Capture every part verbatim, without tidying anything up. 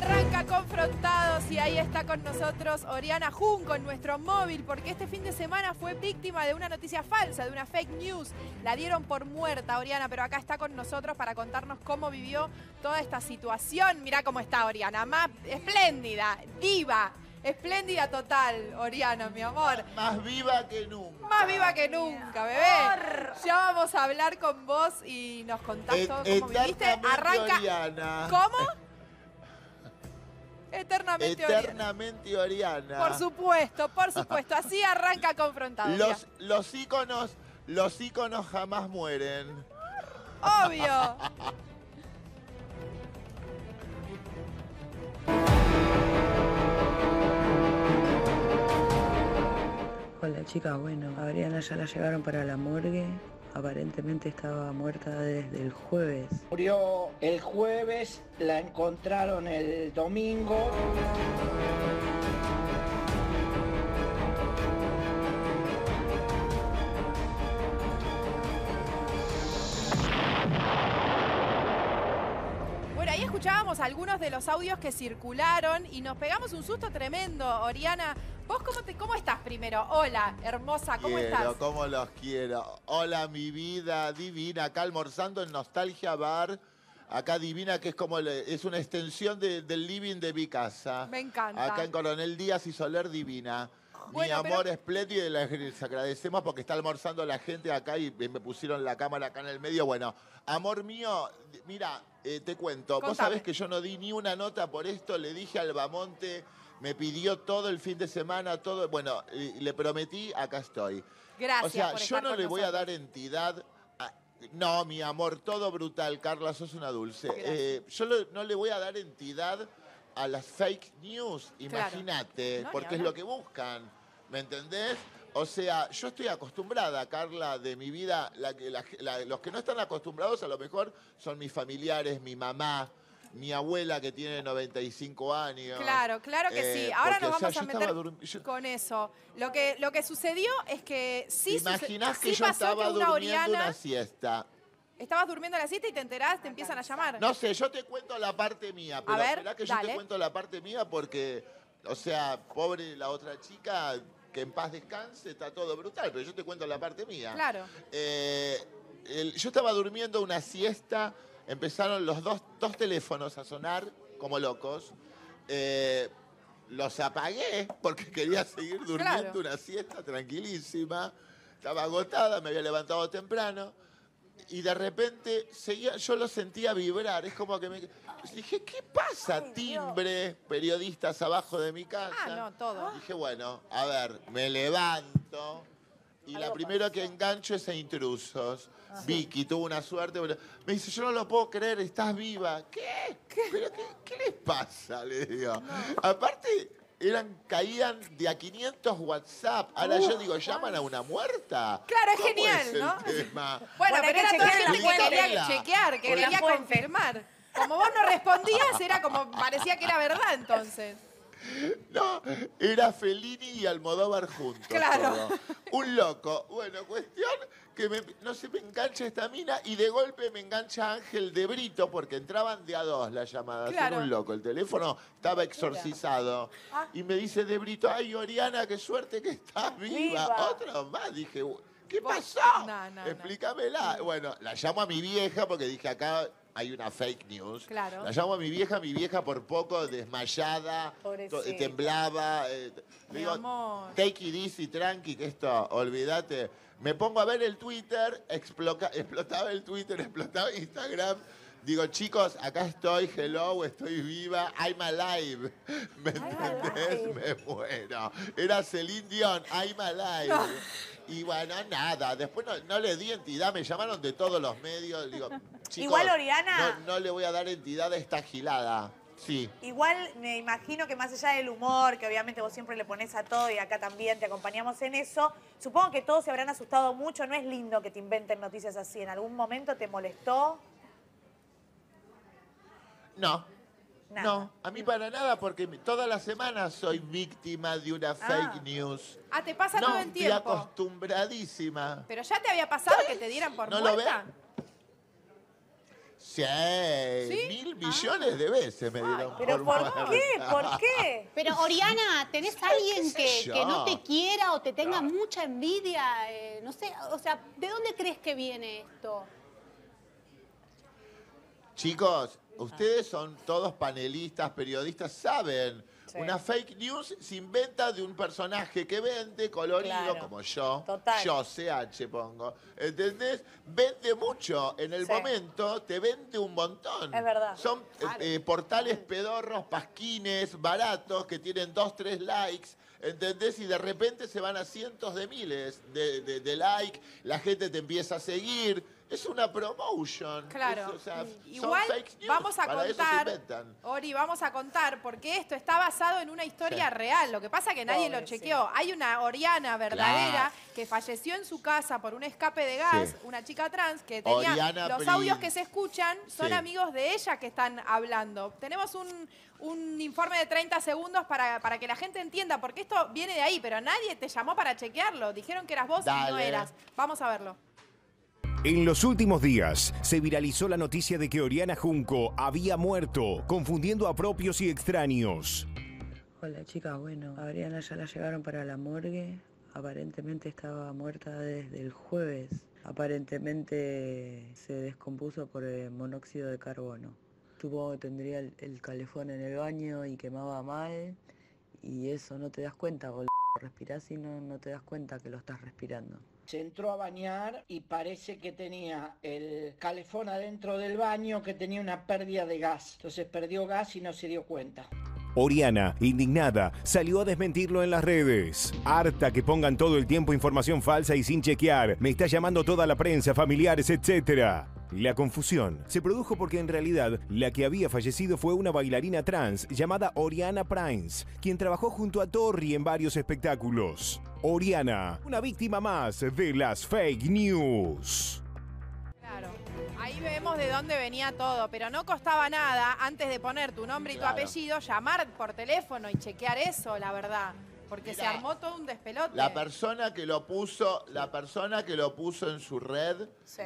Arranca Confrontados y ahí está con nosotros Oriana Junco en nuestro móvil, porque este fin de semana fue víctima de una noticia falsa, de una fake news. La dieron por muerta, Oriana, pero acá está con nosotros para contarnos cómo vivió toda esta situación. Mirá cómo está Oriana, más espléndida, diva, espléndida total, Oriana, mi amor. Más viva que nunca. Más viva que nunca, bebé. Ya vamos a hablar con vos y nos contás Et todo cómo viviste. Arranca. Oriana. ¿Cómo? Eternamente, Eternamente Oriana. Oriana. Por supuesto, por supuesto. Así arranca Confrontados. Los, los íconos, los íconos jamás mueren. Obvio. Hola chicas, bueno, a Oriana ya la llevaron para la morgue. Aparentemente estaba muerta desde el jueves. Murió el jueves, la encontraron el domingo. Bueno, ahí escuchábamos algunos de los audios que circularon y nos pegamos un susto tremendo, Oriana. ¿Vos cómo, te, cómo estás primero? Hola, hermosa, ¿cómo quiero, estás? ¿Cómo los quiero? Hola, mi vida divina. Acá almorzando en Nostalgia Bar. Acá divina, que es como le, es una extensión de, del living de mi casa. Me encanta. Acá en Coronel Díaz y Soler divina. Bueno, mi amor pero... espléndido y les agradecemos porque está almorzando la gente acá y me pusieron la cámara acá en el medio. Bueno, amor mío, mira, eh, te cuento. Contame. Vos sabés que yo no di ni una nota por esto, le dije al Bamonte... Me pidió todo el fin de semana, todo. Bueno, le prometí, acá estoy. Gracias. O sea, por yo estar no con le voy nosotros. a dar entidad. A... No, mi amor, todo brutal, Carla, sos una dulce. Eh, yo lo, no le voy a dar entidad a las fake news, imagínate, No, porque es lo que buscan. ¿Me entendés? O sea, yo estoy acostumbrada, Carla, de mi vida. La, la, la, los que no están acostumbrados a lo mejor son mis familiares, mi mamá. Mi abuela que tiene noventa y cinco años. Claro, claro que eh, sí. Ahora porque, nos o sea, vamos a meter yo... con eso. Lo que, lo que sucedió es que sí, ¿Te imaginás sí que yo pasó estaba que una durmiendo Oriana... una siesta? Estabas durmiendo la siesta y te enterás, te empiezan a llamar. No sé, yo te cuento la parte mía, pero a ver, esperá que yo dale. te cuento la parte mía porque, o sea, pobre la otra chica, que en paz descanse, está todo brutal, pero yo te cuento la parte mía. Claro. Eh, el, yo estaba durmiendo una siesta, empezaron los dos, dos teléfonos a sonar como locos. Eh, los apagué porque quería seguir durmiendo Claro. una siesta tranquilísima. Estaba agotada, me había levantado temprano. Y de repente seguía, yo lo sentía vibrar. Es como que me... Dije, ¿qué pasa? Ay, Timbre, periodistas abajo de mi casa. Ah, no, todo. Dije, bueno, a ver, me levanto. Y la primera que engancho es a Intrusos. Ah. Vicky tuvo una suerte. Me dice, yo no lo puedo creer, estás viva. ¿Qué? ¿Qué? ¿Pero qué, qué les pasa? Le digo. No. Aparte, eran, caían de a quinientos WhatsApp. Ahora uh, yo digo, ¿llaman a una muerta? Claro, es ¿Cómo genial, es el ¿no? Tema? Bueno, Bueno, pero que era toda chequear gente la que quería fuente. chequear, que Por la quería fuente. confirmar. Como vos no respondías, era como, parecía que era verdad entonces. No, era Fellini y Almodóvar juntos. Claro. Todo. Un loco. Bueno, cuestión que me, no se me engancha esta mina y de golpe me engancha Ángel de Brito porque entraban de a dos las llamadas. Claro. Era un loco. El teléfono estaba exorcizado. Ah. Y me dice de Brito, ay, Oriana, qué suerte que estás viva. Viva. Otro más. Dije, ¿qué Vos- pasó? No, no, no. Explícamela. Bueno, la llamo a mi vieja porque dije, acá hay una fake news. Claro. La llamo a mi vieja, mi vieja por poco desmayada, Pobrecita. to- temblaba. Eh, le Mi digo, amor. take it easy, tranqui, que esto, olvídate. Me pongo a ver el Twitter, exploca- explotaba el Twitter, explotaba Instagram. Digo, chicos, acá estoy, hello, estoy viva, I'm alive. ¿Me entendés? Me muero. Era Celine Dion, I'm alive. Y bueno, nada, después no, no le di entidad, me llamaron de todos los medios. Digo, chicos, Igual, Oriana. No, no le voy a dar entidad a esta gilada. Sí. Igual me imagino que más allá del humor, que obviamente vos siempre le pones a todo y acá también te acompañamos en eso, supongo que todos se habrán asustado mucho. No es lindo que te inventen noticias así. ¿En algún momento te molestó? No. Nada. No, a mí para nada, porque todas las semanas soy víctima de una fake Ah. news. Ah, te pasa No, todo el estoy tiempo. acostumbradísima. Pero ya te había pasado que te dieran por ¿No lo muerta. ven? Sí, Sí, ¿Sí? mil millones de veces me dieron ¿Pero por por muerta. qué? ¿Por qué? Pero, Oriana, ¿tenés a alguien qué sé que, yo? que no te quiera o te tenga mucha envidia? Eh, no sé, o sea, ¿de dónde crees que viene esto? Chicos, ustedes son todos panelistas, periodistas, saben. Sí. Una fake news se inventa de un personaje que vende colorido, Claro. como yo. Total. Yo, C H pongo. ¿Entendés? Vende mucho. En el Sí. momento te vende un montón. Es verdad. Son eh, eh, portales pedorros, pasquines, baratos, que tienen dos, tres likes. ¿Entendés? Y de repente se van a cientos de miles de, de, de likes. La gente te empieza a seguir. Es una promotion. Claro. Es, o sea, son Igual fake news. vamos a Para eso se contar, inventan. Ori, vamos a contar, porque esto está basado en una historia Sí. real. Lo que pasa es que nadie Pobre, lo chequeó. Hay una Oriana verdadera que falleció en su casa por un escape de gas, Sí. una chica trans que tenía Oriana los Prince. audios que se escuchan son Sí. amigos de ella que están hablando. Tenemos un, un informe de treinta segundos para, para que la gente entienda, porque esto viene de ahí, pero nadie te llamó para chequearlo. Dijeron que eras vos y no Dale. eras. Vamos a verlo. En los últimos días se viralizó la noticia de que Oriana Junco había muerto, confundiendo a propios y extraños. Hola chicas, bueno, a Oriana ya la llevaron para la morgue. Aparentemente estaba muerta desde el jueves. Aparentemente se descompuso por el monóxido de carbono. Supongo que tendría el, el calefón en el baño y quemaba mal. Y eso no te das cuenta, boludo. Respirás y no, no te das cuenta que lo estás respirando. Se entró a bañar y parece que tenía el calefón adentro del baño, que tenía una pérdida de gas. Entonces perdió gas y no se dio cuenta. Oriana, indignada, salió a desmentirlo en las redes. Harta que pongan todo el tiempo información falsa y sin chequear. Me está llamando toda la prensa, familiares, etcétera. La confusión se produjo porque en realidad la que había fallecido fue una bailarina trans llamada Oriana Prince, quien trabajó junto a Torri en varios espectáculos. Oriana, una víctima más de las fake news. Claro, ahí vemos de dónde venía todo, pero no costaba nada, antes de poner tu nombre y Claro. tu apellido, llamar por teléfono y chequear eso, la verdad. Porque se Mirá, armó todo un despelote. La persona que lo puso, la persona que lo puso en su red, Sí.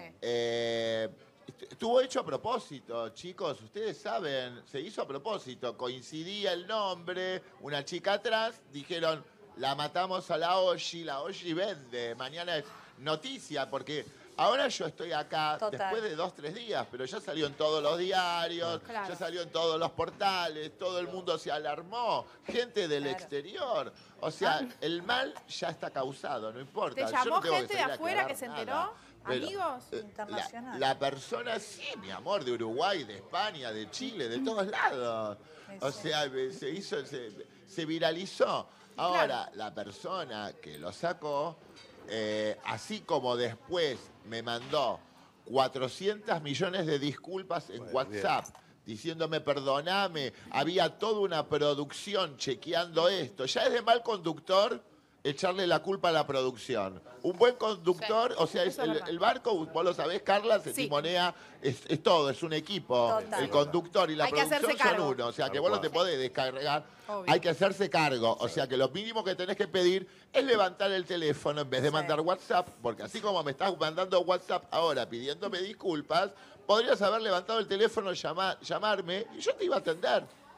eh, est- estuvo hecho a propósito, chicos. Ustedes saben, se hizo a propósito. Coincidía el nombre, una chica atrás, dijeron, la matamos a la Oji, la Oji vende. Mañana es noticia, porque ahora yo estoy acá Total. después de dos, tres días, pero ya salió en todos los diarios, Claro. ya salió en todos los portales, todo el mundo se alarmó, gente del Claro. exterior. O sea, el mal ya está causado, no importa. ¿Te Yo llamó no tengo que gente de salir a afuera aclarar que se nada. enteró? Pero, ¿Amigos? eh, Internacional. La, la persona, sí, mi amor, de Uruguay, de España, de Chile, de todos lados. O Sí. sea, se hizo, se, se viralizó. Ahora, la persona que lo sacó, eh, así como después me mandó cuatrocientos millones de disculpas en WhatsApp, diciéndome perdoname, había toda una producción chequeando esto. Ya es de mal conductor echarle la culpa a la producción. Un buen conductor, o sea, es eso es el, verdad. el barco, vos lo sabés, Carla, se Sí. timonea, es, es todo, es un equipo. Total. El conductor y la Hay que hacerse producción son cargo. uno, o sea, que vos no te podés descargar. Obvio. Hay que hacerse cargo, o sea, que lo mínimo que tenés que pedir es levantar el teléfono en vez de Sí. mandar WhatsApp, porque así como me estás mandando WhatsApp ahora pidiéndome disculpas, podrías haber levantado el teléfono, llama- llamarme y yo te iba a atender.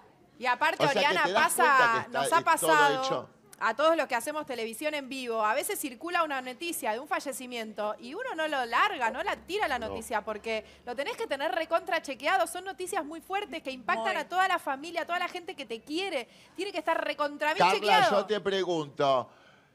Y aparte, O sea, que Oriana, te das cuenta pasa, que está- nos ha es todo pasado hecho. a todos los que hacemos televisión en vivo. A veces circula una noticia de un fallecimiento y uno no lo larga, no la tira la noticia, porque lo tenés que tener recontra chequeado. Son noticias muy fuertes que impactan Muy. a toda la familia, a toda la gente que te quiere. Tiene que estar recontra bien Carla, chequeado. yo te pregunto,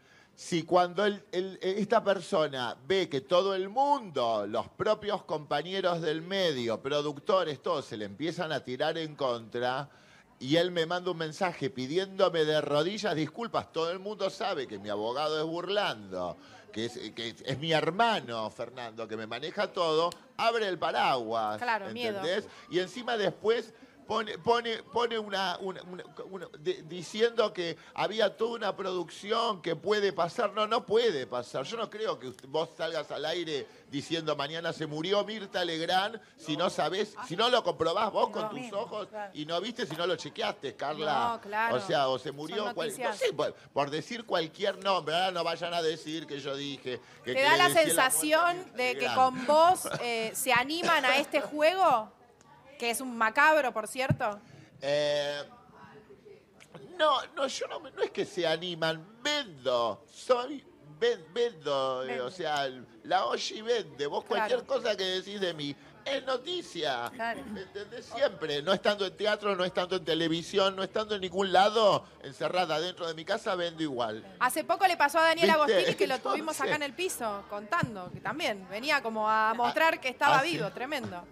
si cuando el- el- esta persona ve que todo el mundo, los propios compañeros del medio, productores, todos se le empiezan a tirar en contra, y él me manda un mensaje pidiéndome de rodillas disculpas, todo el mundo sabe que mi abogado es burlando, que es, que es, es mi hermano Fernando, que me maneja todo, abre el paraguas, Claro, miedo. ¿entendés? Y encima después pone, pone, pone una, una- una- una- de- diciendo que había toda una producción que puede pasar. No, no puede pasar. Yo no creo que usted- vos salgas al aire diciendo mañana se murió Mirta Legrand si no sabés, si no lo comprobás vos con Lo tus mismo, ojos claro. y no viste si no lo chequeaste, Carla. No, claro. O sea, o se murió, Son cual- no noticias. sé, por, por decir cualquier nombre. Ahora no vayan a decir que yo dije. Que, ¿Te que da le la decía sensación muerte a Mirta de que Legrand. con vos eh, se animan a este juego? Que es un macabro, por cierto. Eh, no, no, yo no, no es que se animan, vendo. Soy, ven- vendo, eh, o sea, la Oshi vende. Vos cualquier Claro. cosa que decís de mí es noticia. Claro. ¿Entendés? Siempre, no estando en teatro, no estando en televisión, no estando en ningún lado, encerrada dentro de mi casa, vendo igual. Hace poco le pasó a Daniel ¿Viste? Agostini que lo Entonces- tuvimos acá en el piso contando, que también venía como a mostrar que estaba ah, sí. vivo, tremendo.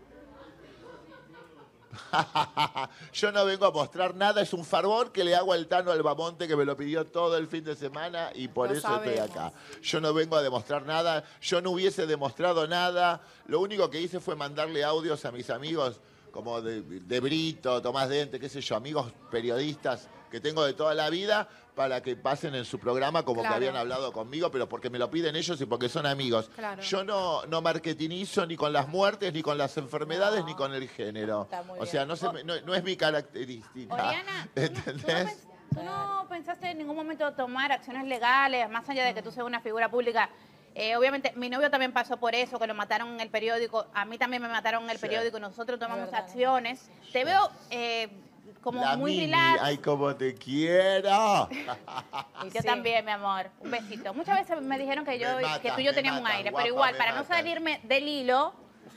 Yo no vengo a mostrar nada, es un favor que le hago al Tano Albamonte que me lo pidió todo el fin de semana y por Lo eso sabemos. estoy acá. Yo no vengo a demostrar nada, yo no hubiese demostrado nada, lo único que hice fue mandarle audios a mis amigos como de, de Brito, Tomás Dente, qué sé yo, amigos periodistas que tengo de toda la vida para que pasen en su programa como Claro. que habían hablado conmigo, pero porque me lo piden ellos y porque son amigos. Claro. Yo no, no marketinizo ni con las muertes, ni con las enfermedades, ni con el género. Está muy O bien. sea, no, se me- no, no es mi característica. Oriana, ¿tú no, tú no ¿Entendés? pens- tú no pensaste en ningún momento tomar acciones legales, más allá de que tú seas una figura pública? Eh, obviamente, mi novio también pasó por eso, que lo mataron en el periódico. A mí también me mataron en el Sí. periódico y nosotros tomamos verdad. acciones. Te veo eh, como La muy Mimi, relax. ay, como te quiero. Y yo Sí. también, mi amor. Un besito. Muchas veces me dijeron que, yo, Me matas, que tú y yo me teníamos un matas, aire, guapa, pero igual, me para no matas. salirme del hilo,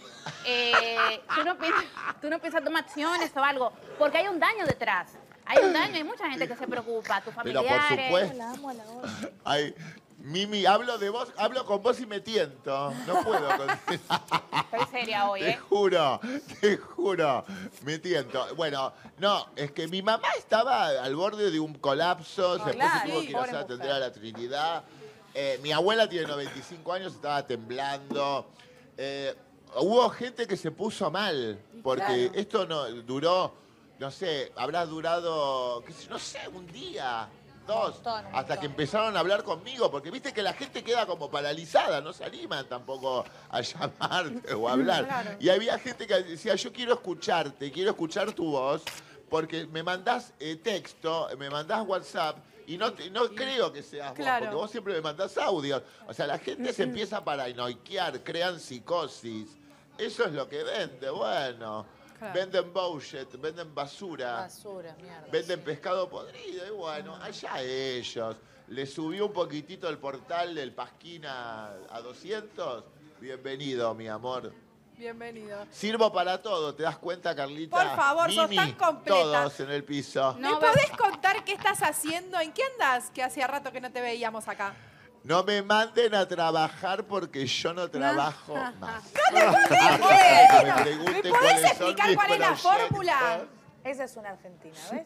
eh, tú, no piensas, tú no piensas tomar acciones o algo, porque hay un daño detrás. Hay un daño, hay mucha gente que se preocupa, tus Pero familiares. por supuesto. Ay, Mimi, hablo de vos, hablo con vos y me tiento. No puedo con... Estoy seria hoy, Te ¿eh? juro, te juro, me tiento. Bueno, no, es que mi mamá estaba al borde de un colapso, después claro, se tuvo que ir a pobre atender mujer. a la Trinidad. Eh, mi abuela tiene noventa y cinco años, estaba temblando. Eh, hubo gente que se puso mal, porque esto no duró, no sé, habrá durado, qué sé, no sé, un día. Dos, montón, un hasta montón. que empezaron a hablar conmigo, porque viste que la gente queda como paralizada, no se animan tampoco a llamarte o a hablar. Claro. Y había gente que decía, yo quiero escucharte, quiero escuchar tu voz, porque me mandás eh, texto, me mandás WhatsApp, y no, te- no creo que seas Claro. vos, porque vos siempre me mandás audios. O sea, la gente se empieza a paranoiquear, crean psicosis. Eso es lo que vende, bueno. Claro. Venden bullshit, venden basura. Basura, mierda. Venden pescado podrido y bueno, allá ellos. Le subió un poquitito el portal del Pasquín a, a doscientos. Bienvenido, mi amor. Bienvenido. Sirvo para todo, ¿te das cuenta, Carlita? Por favor, sos Mimi, tan completa. todos en el piso. No, ¿Me podés contar qué estás haciendo? ¿En qué andas? Que hacía rato que no te veíamos acá. No me manden a trabajar porque yo no trabajo más. Bueno, Que me ¿me pregunten podés cuáles son explicar mis cuál es la proyectos. fórmula? Esa es una argentina, ¿ves?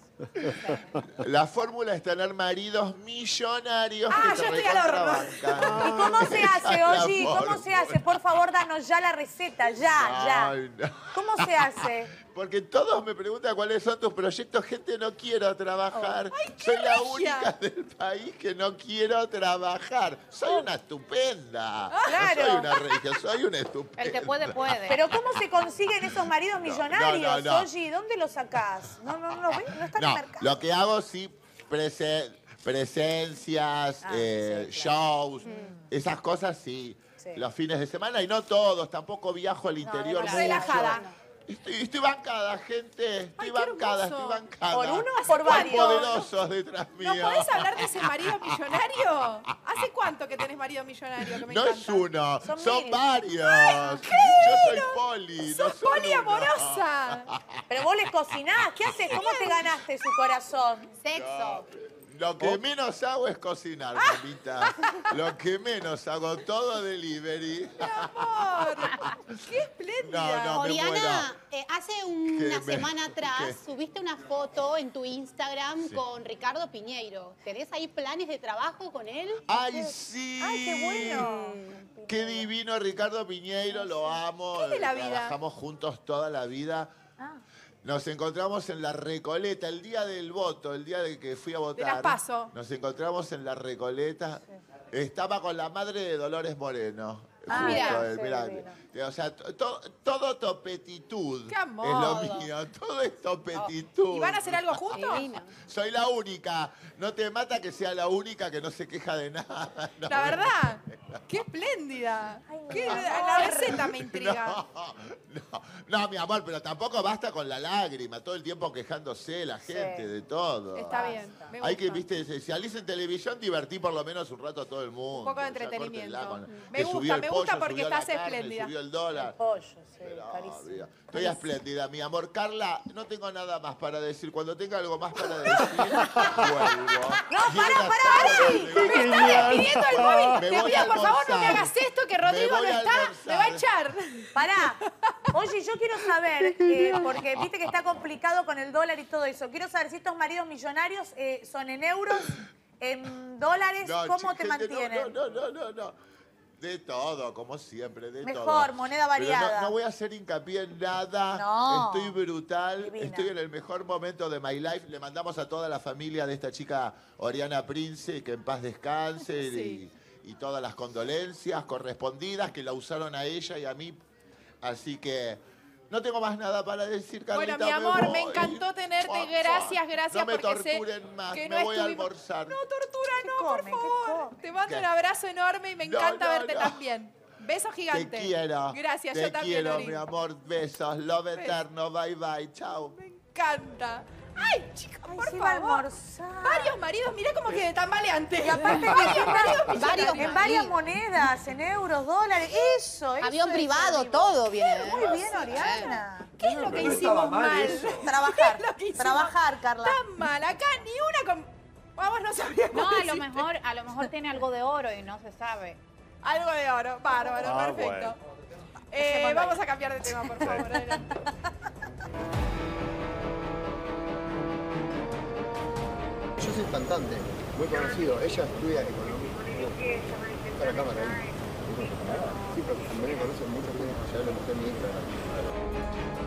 La fórmula es tener maridos millonarios Ah, que yo te estoy al horno. recontrabancan. ¿Y cómo se Esa hace, es la Oji? ¿Cómo se fórmula. hace? Por favor, danos ya la receta, ya, ya. Ay, no. ¿Cómo se hace? Porque todos me preguntan cuáles son tus proyectos. Gente, no quiero trabajar. Ay, qué Soy la regia. única del país que no quiero trabajar. Soy una estupenda. Claro. No soy una regia, soy una estupenda. El que puede, puede. Pero ¿cómo se consiguen esos maridos millonarios, no, no. Oji? ¿Dónde los sacás? No, no, no, ¿no ves? No están en No, el mercado. lo que hago sí, prese- presencias, Ah, eh, sí, claro. shows, esas cosas sí. Sí. Los fines de semana y no todos, tampoco viajo al interior mucho. Relajada. Estoy, estoy bancada, gente. Estoy Ay, qué bancada, hermoso. estoy bancada. ¿Por uno o por Hay varios? poderosos detrás mío. ¿No podés hablar de ese marido millonario? ¿Hace cuánto que tenés marido millonario? Que me No encanta. es uno, Son son, mil. varios. Yo soy poli, no ¡Sos son uno. poliamorosa! Pero vos les cocinás, ¿qué haces? ¿Cómo te ganaste su corazón? Sexo. Lo que menos hago es cocinar, mamita. Lo que menos hago, todo delivery. Amor, ¡qué espléndida! No, no. me Oriana, muero. eh, hace una me- semana atrás ¿Qué? subiste una foto en tu Instagram Sí. con Ricardo Piñeiro. ¿Tenés ahí planes de trabajo con él? ¡Ay, sí! ¡Ay, qué bueno! Qué divino Ricardo Piñeiro, lo amo. ¿Qué de la vida? Trabajamos juntos toda la vida. Ah. Nos encontramos en la Recoleta, el día del voto, el día de que fui a votar. las PASO. Nos encontramos en la Recoleta. Estaba con la madre de Dolores Moreno. Ah, Mira. Justo, mirá, o sea, to- todo topetitud ¡Qué es amor! lo mío, todo es topetitud. ¿Y van a hacer algo juntos? Divino. Soy la única, no te mata que sea la única que no se queja de nada. No, La verdad, qué espléndida. Qué- la receta me intriga. No, no, no, mi amor, pero tampoco basta con la lágrima, todo el tiempo quejándose la gente Sí. de todo. Está bien, me Hay que, gusta. viste, si salís en televisión, divertí por lo menos un rato a todo el mundo. Un poco de Ya, entretenimiento. córtenla con- Me que gusta, subió el me gusta pollo, porque subió la estás carne, espléndida. Subió el dólar. Pollo, sí, Pero, carísimo. mira, estoy espléndida, mi amor. Carla, no tengo nada más para decir. Cuando tenga algo más para decir, vuelvo. No, Y pará, era pará, todo Ari. lo que- Me está despidiendo el móvil. Me Te voy pido, a por favor, no me almorzar. hagas esto, que Me Rodrigo voy no a está. almorzar. Me va a echar. Pará. Oye, yo quiero saber, eh, porque viste que está complicado con el dólar y todo eso. Quiero saber si estos maridos millonarios eh, son en euros, en dólares, No, ¿cómo chiquete, te mantienen? No, no, no, no, no. De todo, como siempre, de todo. Mejor, moneda Pero variada. no, no voy a hacer hincapié en nada. No. Estoy brutal. Divina. Estoy en el mejor momento de my life. Le mandamos a toda la familia de esta chica Oriana Prince, que en paz descanse. Sí. Y, y todas las condolencias correspondidas que la usaron a ella y a mí. Así que no tengo más nada para decir, Carlita. Bueno, mi amor, me, voy. encantó tenerte. Mua, mua. Gracias, gracias. No me porque sé torturen más. que Me no voy a estuvimos- almorzar. No, tortura, ¿Qué no, come? por ¿Qué favor. come? Te mando ¿Qué? un abrazo enorme y me No, encanta no, verte no. también. Beso gigante. Te quiero. Gracias, Te yo también, quiero, Ori. mi amor. Besos. Love Besos. eterno. Bye, bye. Chao. Me encanta. Ay, chicos, Ay, por se iba a favor. almorzar. Varios maridos, mirá cómo quedé tambaleante. Y aparte, varios maridos Varios millonarios. en varias monedas, en euros, dólares, eso, eso Avión es privado, arriba. todo viene. ¿eh? Muy bien, Oriana. ¿Qué es lo que hicimos mal? Trabajar, ¿Qué es lo que hicimos trabajar, Carla. tan mal? Acá ni una con... Vamos, no sabríamos No, a lo decirte. mejor, a lo mejor tiene algo de oro y no se sabe. Algo de oro, bárbaro, Ah, perfecto. bueno. Eh, Dejémoslo vamos ahí. a cambiar de tema, por favor. Adelante. Yo soy cantante, muy conocido. Ella estudia economía. Está la cámara ahí. Sí, pero como me conocen mucha gente, ya lo busqué en mi Instagram.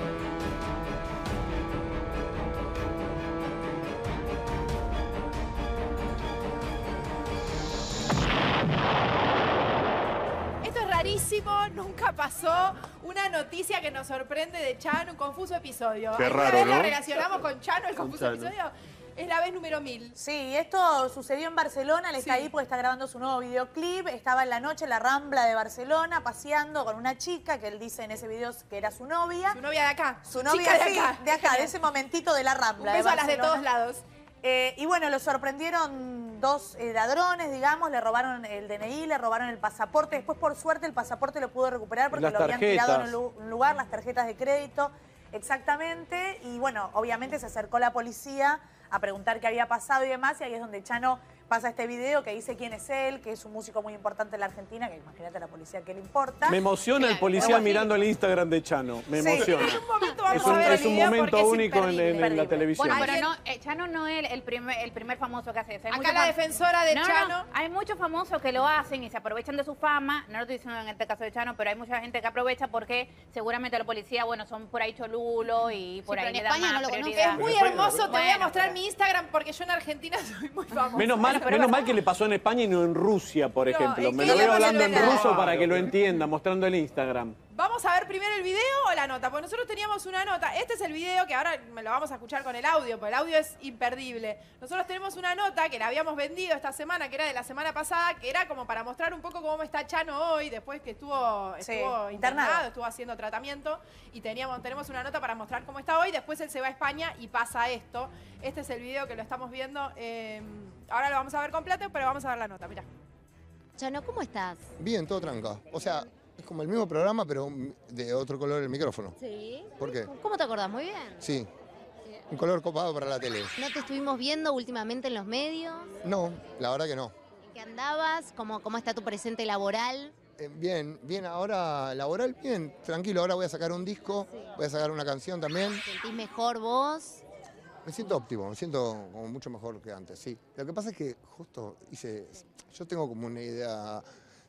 Esto es rarísimo, nunca pasó. Una noticia que nos sorprende de Chano, un confuso episodio. Qué ¿Alguna raro, vez la ¿no? relacionamos con Chano, el confuso Chano. episodio? Es la vez número mil. Sí, esto sucedió en Barcelona, él está Sí. ahí porque está grabando su nuevo videoclip, estaba en la noche en la Rambla de Barcelona paseando con una chica que él dice en ese video que era su novia. Su novia de acá. Su novia Chica sí, de acá. de acá, de ese momentito de la Un Rambla. beso de a las de Barcelona. todos lados. Eh, y bueno, lo sorprendieron dos eh, ladrones, digamos, le robaron el D N I, le robaron el pasaporte. Después, por suerte, el pasaporte lo pudo recuperar porque Las lo habían tirado en un tarjetas. lu- un lugar, las tarjetas de crédito, exactamente. Y bueno, obviamente se acercó la policía a preguntar qué había pasado y demás, y ahí es donde Chano pasa este video que dice quién es él, que es un músico muy importante en la Argentina, que imagínate a la policía que le importa. Me emociona el Claro, policía pero mirando el Instagram de Chano. Me Sí. emociona. En un momento vamos Es a un, ver es el un video momento porque es único en, en- en imperdible. la televisión. Bueno, pero Alguien- no, eh, Chano no es el, el primer, el primer famoso que hace eso. Hay Acá muchos la fam- defensora de No, no, Chano. hay muchos famosos que lo hacen y se aprovechan de su fama. No lo estoy diciendo en este caso de Chano, pero hay mucha gente que aprovecha porque seguramente los policías, bueno, son por ahí cholulos y por pero ahí en le dan España más no lo conozco. prioridad. Es muy Pero hermoso, te voy a Bueno, mostrar pero- mi Instagram porque yo en Argentina soy muy famosa. Menos mal, Pero menos bueno. mal que le pasó en España y no en Rusia, por No, ejemplo. ¿en Me qué lo veo idioma se hablando lo en graba? ruso para que lo entienda, mostrando el Instagram. ¿Vamos a ver primero el video o la nota? Porque nosotros teníamos una nota. Este es el video que ahora me lo vamos a escuchar con el audio, porque el audio es imperdible. Nosotros tenemos una nota que la habíamos vendido esta semana, que era de la semana pasada, que era como para mostrar un poco cómo está Chano hoy, después que estuvo, Sí, estuvo internado, internado. estuvo haciendo tratamiento. Y teníamos, tenemos una nota para mostrar cómo está hoy. Después él se va a España y pasa esto. Este es el video que lo estamos viendo. eh, ahora lo vamos a ver completo, pero vamos a ver la nota. Mirá. Chano, ¿cómo estás? Bien, todo tranca. O sea, es como el mismo programa, pero de otro color el micrófono. Sí. ¿Por qué? ¿Cómo te acordás? Muy bien. Sí, un color copado para la tele. ¿No te estuvimos viendo últimamente en los medios? No, la verdad que no. ¿En qué andabas? ¿Cómo, cómo está tu presente laboral? Eh, bien, bien, ahora laboral, bien, tranquilo. Ahora voy a sacar un disco, voy a sacar una canción también. ¿Te sentís mejor vos? Me siento óptimo, me siento como mucho mejor que antes, sí. Lo que pasa es que justo hice, yo tengo como una idea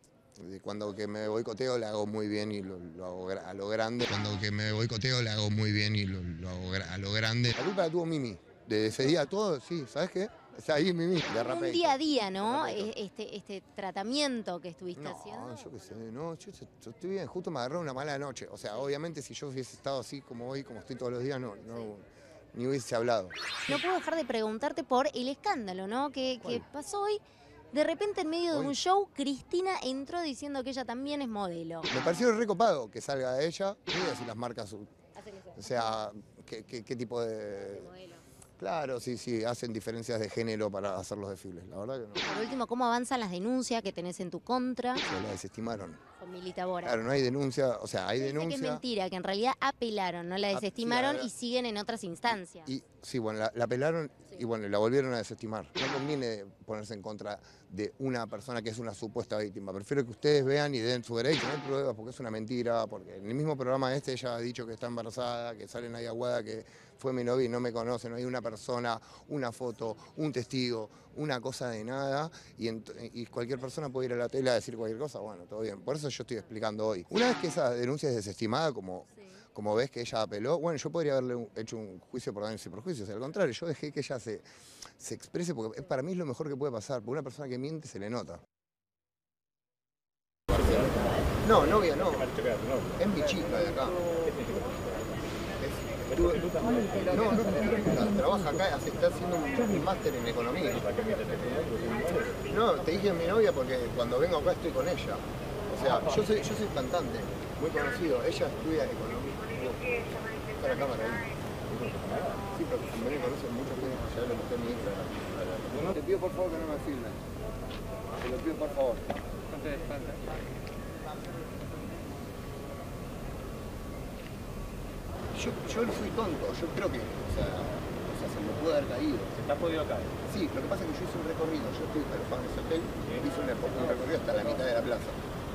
de cuando que me boicoteo la hago muy bien y lo, lo hago gra- a lo grande. Cuando que me boicoteo la hago muy bien y lo, lo hago gra- a lo grande. La culpa la tuvo Mimi, de ese día todo, sí, ¿sabes qué? O sea, ahí mimi, de Un rapidito. día a día, ¿no? De rapidito. Este, este tratamiento que estuviste No, haciendo. yo qué sé, no, yo, yo estoy bien, justo me agarró una mala noche. O sea, obviamente si yo hubiese estado así como hoy, como estoy todos los días, no, no ni hubiese hablado. No puedo dejar de preguntarte por el escándalo, ¿no? Que, que pasó hoy. De repente, en medio de Hoy. un show, Cristina entró diciendo que ella también es modelo. Me pareció recopado que salga ella, no voy a decir las marcas, o sea, qué, qué, qué tipo de... Claro, sí, sí, hacen diferencias de género para hacer los desfiles, la verdad que no. Por último, ¿cómo avanzan las denuncias que tenés en tu contra? Se la desestimaron. Con Milita Bora. Claro, no hay denuncia, o sea, hay Dice que es denuncia. mentira, que en realidad apelaron, no la desestimaron sí, la- y siguen en otras instancias. Y sí, bueno, la, la apelaron y bueno, la volvieron a desestimar. No conviene ponerse en contra de una persona que es una supuesta víctima. Prefiero que ustedes vean y den su derecho, no hay pruebas, porque es una mentira, porque en el mismo programa este ella ha dicho que está embarazada, que sale Nadia Aguada, que fue mi novia y no me conoce, no hay una persona, una foto, un testigo, una cosa de nada, y, ent- y cualquier persona puede ir a la tele a decir cualquier cosa, bueno, todo bien. Por eso yo estoy explicando hoy. Una vez que esa denuncia es desestimada, como... Como ves que ella apeló, bueno, yo podría haberle un- hecho un juicio por daños y perjuicios. Al contrario, yo dejé que ella se, se exprese porque para mí es lo mejor que puede pasar. Porque una persona que miente se le nota. No, novia no. Es mi chica de acá. Es- No, no, no, trabaja acá, hace- está haciendo un, un máster en economía. No, te dije mi novia porque cuando vengo acá estoy con ella. O sea, yo soy, yo soy cantante, muy conocido. Ella estudia economía. Está la cámara ahí. Sí, pero como me conocen mucha gente, ya lo busqué en mi Instagram. Te pido por favor que no me filmen. Te lo pido por favor. Yo, yo no fui tonto, yo creo que, o sea, o sea, se me pudo haber caído. ¿Se te ha podido caer? Sí, lo que pasa es que yo hice un recorrido, yo estoy en ese hotel, hice un, un recorrido hasta la mitad de la plaza.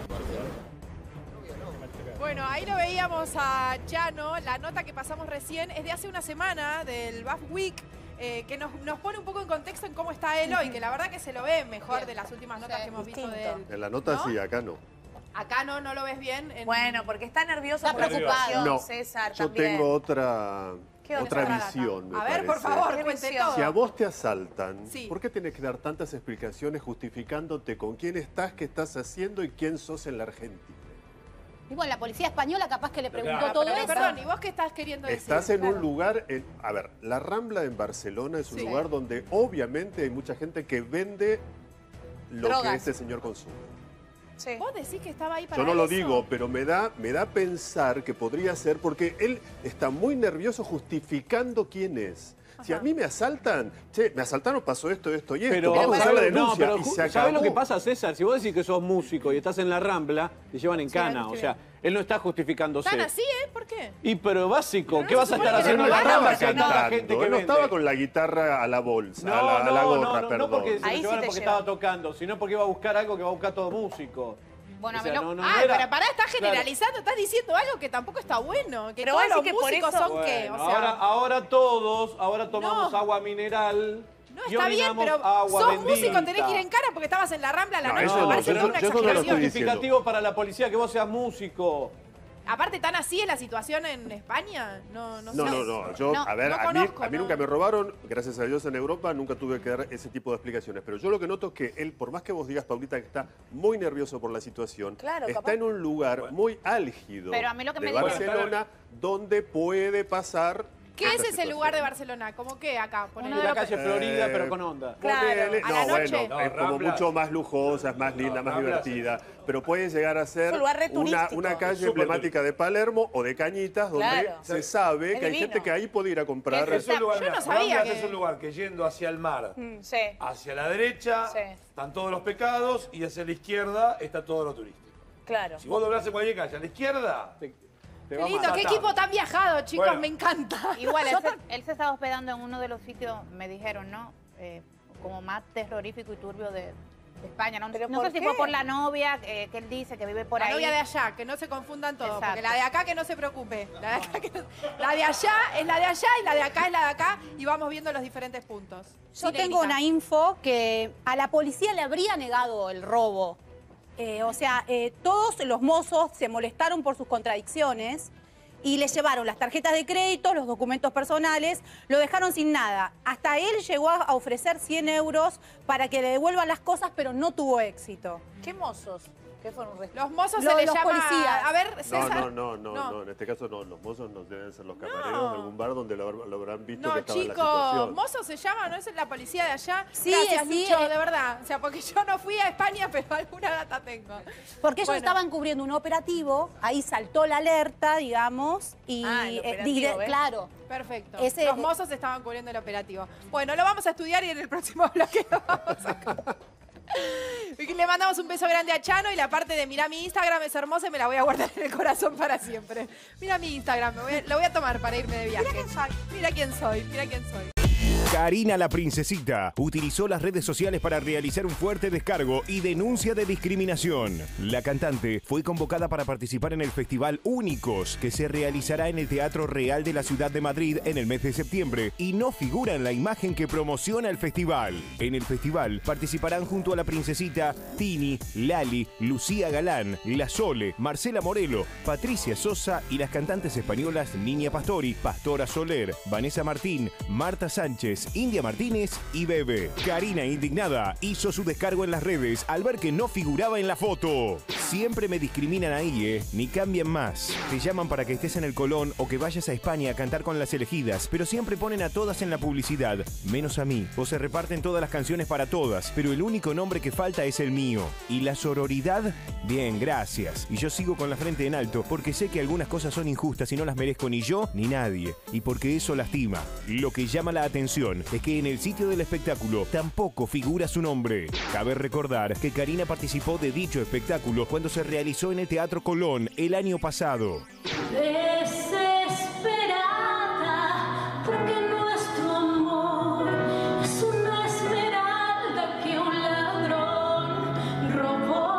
Bueno, ahí lo veíamos a Chano. La nota que pasamos recién es de hace una semana, del B A F Week, eh, que nos, nos pone un poco en contexto en cómo está él hoy, que la verdad que se lo ve mejor de las últimas notas que hemos visto de él. En la nota ¿No? sí, acá no. Acá no, no lo ves bien. En... Bueno, porque está nervioso Está por la preocupado. situación, No, César, yo también. tengo otra, ¿Qué otra otra? visión, me A ver, por parece. favor, ¿Qué cuente visión? todo. Si a vos te asaltan, Sí. ¿por qué tenés que dar tantas explicaciones justificándote con quién estás, qué estás haciendo y quién sos en la Argentina? Y bueno, la policía española capaz que le preguntó Claro, todo Pero, eso. perdón, ¿y vos qué estás queriendo decir? Estás en Claro. un lugar, en- a ver, la Rambla en Barcelona es un Sí. lugar donde obviamente hay mucha gente que vende lo Drogas. que este señor consume. Sí. ¿Vos decís que estaba ahí para Yo no lo eso? digo, pero me da, me da a pensar que podría ser porque él está muy nervioso justificando quién es. Si a mí me asaltan, che, me asaltaron, pasó esto, esto y esto, Pero, vamos a hacer la ¿sabes- no, denuncia pero y ju- se acabó. ¿sabés lo que pasa, César? Si vos decís que sos músico y estás en la Rambla, te llevan en Sí, cana. estoy O sea, él no está justificándose. ¿Tan así, eh? ¿Por qué? Y pero básico, Pero ¿qué no vas se a estar supone que haciendo no en la lo Rambla? hagas, Que hay tanta Cantando, gente que él no vende. estaba con la guitarra a la bolsa, No, a la, a la no, gorra, no, no, perdón. no porque se Ahí lo sí llevaron te porque llevan. estaba tocando, sino porque iba a buscar algo que va a buscar todo músico. Bueno, O sea, a mí lo- no, no, ah, no era- pero pará, estás Claro. generalizando, estás diciendo algo que tampoco está bueno. Que Pero todos vos los decís que por músicos eso- son qué, o Bueno, sea... ahora, ahora todos, ahora tomamos No. agua mineral. No, y está bien, orinamos pero agua sos bendita. músico, tenés que ir en cara porque estabas en la Rambla a la No, noche. eso Me no, parece yo que es eso- una yo eso no lo No es exageración. estoy justificativo para la policía que vos seas músico. Aparte, ¿tan así es la situación en España? No, no, No, sé. no, no. Yo, No, a ver, no a mí, conozco, a mí no. nunca me robaron, gracias a Dios en Europa, nunca tuve que dar ese tipo de explicaciones. Pero yo lo que noto es que él, por más que vos digas, Paulita, que está muy nervioso por la situación, Claro, está capaz- en un lugar muy álgido Pero a mí lo que de me dijo- Barcelona, donde puede pasar... ¿Qué es esta ese situación. lugar de Barcelona? ¿Cómo qué acá? Ponele. De la calle Florida, Eh, pero con onda. Claro, Ponele- a no, la noche. bueno, No, es como Ramblas. mucho más lujosa, es más linda, No, más Ramblas. divertida. Pero puede llegar a ser Es un lugar re una, turístico. una calle Súper emblemática de Palermo o de Cañitas, donde Claro. se sabe Es que hay divino. gente que ahí puede ir a comprar. Es un lugar, Yo mirá, no sabía Ramblas que- es un lugar que yendo hacia el mar, Sí. hacia la derecha, Sí. están todos los pecados y hacia la izquierda está todo lo turístico. Claro. Si vos doblás en cualquier calle a la izquierda, Te, te Qué va lindo, mal. qué equipo tan viajado, chicos, Bueno. me encanta. Igual, él se, él se estaba hospedando en uno de los sitios, me dijeron, ¿no? Eh, como más terrorífico y turbio de, de España. No, ¿Pero no por sé si qué? fue por la novia, eh, que él dice que vive por La ahí. novia de allá, que no se confundan todos, Exacto. porque la de acá que no se preocupe. La de, acá que no- la de allá es la de allá y la de acá es la de acá y vamos viendo los diferentes puntos. Yo Sí, tengo Erika. una info que a la policía le habría negado el robo. Eh, o sea, eh, todos los mozos se molestaron por sus contradicciones y le llevaron las tarjetas de crédito, los documentos personales, lo dejaron sin nada. Hasta él llegó a ofrecer cien euros para que le devuelvan las cosas, pero no tuvo éxito. ¿Qué mozos? ¿Qué fueron? Los mozos Lo- se les los llama... policías. A ver, No, César. no, no, no, No. no, en este caso no, los mozos no deben ser los camareros No. de algún bar donde lo, lo habrán visto No, que estaba en la chicos, situación. mozo se llama, ¿no es la policía de allá? Sí, Gracias, sí, Lucho, eh. de verdad. O sea, porque yo no fui a España, pero alguna data tengo. Porque ellos Bueno. estaban cubriendo un operativo, ahí saltó la alerta, digamos, y... Ah, el eh, operativo, dire- ¿ves? claro. Perfecto. Ese- Los mozos estaban cubriendo el operativo. Bueno, lo vamos a estudiar y en el próximo bloque lo vamos a... Le mandamos un beso grande a Chano y la parte de mirá mi Instagram es hermosa y me la voy a guardar en el corazón para siempre. Mira mi Instagram, me voy a- lo voy a tomar para irme de viaje. Mira quién soy. Mira quién soy, mira quién soy. Karina la Princesita utilizó las redes sociales para realizar un fuerte descargo y denuncia de discriminación. La cantante fue convocada para participar en el festival Únicos, que se realizará en el Teatro Real de la Ciudad de Madrid en el mes de septiembre y no figura en la imagen que promociona el festival. En el festival participarán junto a la Princesita Tini, Lali, Lucía Galán, La Sole, Marcela Morelo, Patricia Sosa y las cantantes españolas Niña Pastori, Pastora Soler, Vanessa Martín, Marta Sánchez, India Martínez y Bebe. Karina, indignada, hizo su descargo en las redes al ver que no figuraba en la foto. Siempre me discriminan ahí, ¿eh? Ni cambian más. Te llaman para que estés en el Colón o que vayas a España a cantar con las elegidas, pero siempre ponen a todas en la publicidad, menos a mí. O se reparten todas las canciones para todas, pero el único nombre que falta es el mío. ¿Y la sororidad? Bien, gracias. Y yo sigo con la frente en alto porque sé que algunas cosas son injustas y no las merezco ni yo ni nadie. Y porque eso lastima. Lo que llama la atención es que en el sitio del espectáculo tampoco figura su nombre. Cabe recordar que Karina participó de dicho espectáculo cuando se realizó en el Teatro Colón el año pasado. Desesperada, porque nuestro amor es una esmeralda que un ladrón robó.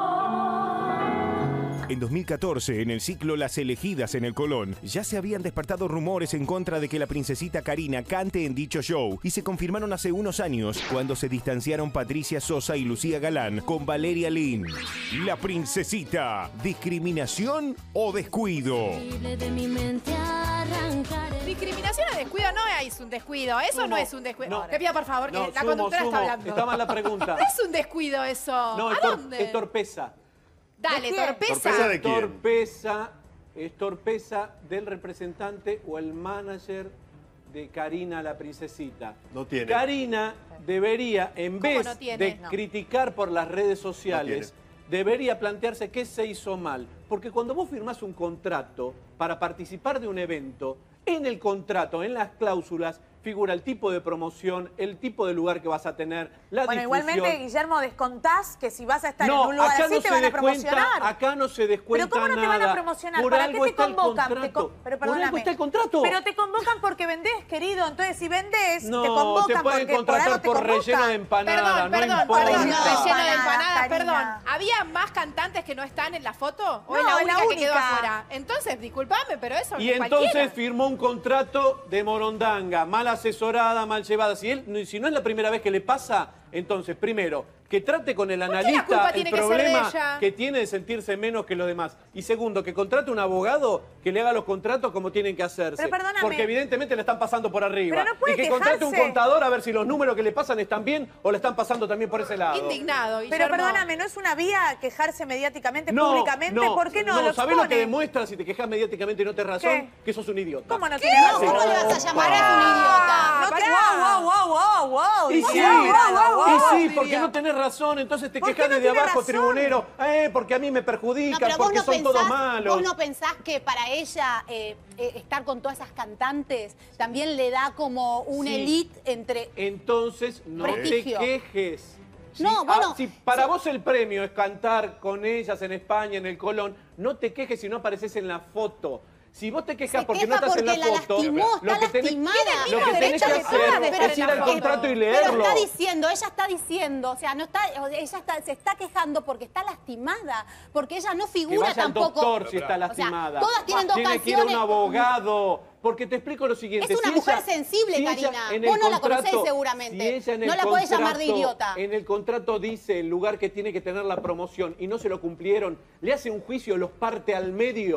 En dos mil catorce, en el ciclo Las Elegidas en el Colón, ya se habían despertado rumores en contra de que la princesita Karina cante en dicho show y se confirmaron hace unos años cuando se distanciaron Patricia Sosa y Lucía Galán con Valeria Lynn. La princesita, ¿discriminación o descuido? De mi mente arrancaré. Discriminación o descuido no es un descuido. Eso Sumo. no es un descuido. No. Te pido por favor que No, la sumo, conductora sumo. está hablando. Está mal la pregunta. No es un descuido eso. No, ¿A es, tor- dónde? es torpeza. Dale, ¿De quién? torpeza. ¿Torpeza de quién? Torpeza, es torpeza del representante o el manager de Karina la princesita. No tiene. Karina debería, en ¿Cómo vez no tiene? de No. criticar por las redes sociales, No debería plantearse qué se hizo mal. Porque cuando vos firmás un contrato para participar de un evento, en el contrato, en las cláusulas, figura el tipo de promoción, el tipo de lugar que vas a tener, la Bueno, difusión. igualmente, Guillermo, descontás que si vas a estar No, en un lugar acá así no te se van a descuenta, promocionar. acá no se descuenta Pero ¿cómo no te van a nada. promocionar? Por ¿Para algo qué te está el convocan? Te contrato. con- Pero Por algo perdóname. está el contrato. Pero te convocan porque vendés, querido. Entonces, si vendés, No, te te convocan pueden porque por contratar algo te por convocan. relleno de empanada, Perdón, no perdón, importa. perdón, Relleno no, de relleno de empanadas, empanadas, Karina. perdón. ¿Había más cantantes que no están en la foto? ¿O No, es la es única, la que quedó única. afuera? Entonces, disculpame, pero eso Y de entonces cualquiera. firmó un contrato de morondanga, mal asesorada, mal llevada. Si, él, si no es la primera vez que le pasa, entonces, primero, que trate con el qué la analista culpa el tiene que ser de problema ella? que tiene de sentirse menos que los demás. Y segundo, que contrate un abogado que le haga los contratos como tienen que hacerse. Pero perdóname. Porque evidentemente le están pasando por arriba. Pero no puede y que contrate un quejarse. contador a ver si los números que le pasan están bien o le están pasando también por ese lado. Indignado, Pero Guillermo. perdóname, ¿no es una vía quejarse mediáticamente, No, públicamente? no, ¿Por qué no? Lo ¿sabés lo que expone. demuestra si te quejas mediáticamente y no te razón? ¿Qué? Que sos un idiota. ¿Cómo no ¿Qué? tiene No, razón? ¿cómo le vas a llamar Pará. a un idiota? No te... Pará. Wow, wow, wow, wow, wow. Y sí, Wow, wow, wow, y wow, sí, diría. porque no tenés razón, entonces te ¿Por quejas qué no desde tiene abajo, razón? tribunero, eh, porque a mí me No, perjudican, pero vos porque no, son todos pensás, malos. vos no pensás que para ella eh, eh, estar con todas esas cantantes también le da como un Sí. elite entre... Entonces no Prestigio. te quejes. Si, No, ah, bueno, si para sí. vos el premio es cantar con ellas en España, en el Colón, no te quejes si no apareces en la foto. Si vos te quejas Se porque queja no estás en porque la la foto, lastimó, lo está que tenés, lastimada. lo que Tiene tenés que derecho de todas hacer de es ir estar en al la contrato y Pero leerlo. está diciendo, ella está diciendo, o sea, no está, ella está, se está quejando porque está lastimada, porque ella no Que figura vaya al tampoco. doctor si está O sea, lastimada. todas tienen dos Tiene que ir a un canciones. abogado. Porque te explico lo siguiente. Es una si mujer ella- sensible, si ella Karina. en Vos el no la contrato- conocés seguramente. si ella en el No la podés llamar de contrato- idiota. En el contrato dice el lugar que tiene que tener la promoción y no se lo cumplieron, le hace un juicio, los parte al medio.